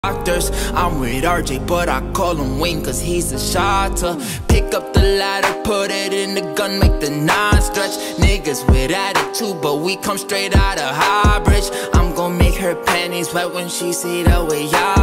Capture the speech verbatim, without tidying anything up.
doctors. I'm with R J, but I call him Wayne cause he's a shotter. Pick up the ladder, put it in the gun, make the nine stretch. Niggas with attitude, but we come straight out of High Bridge. I'm gon' make her panties wet when she see the way y'all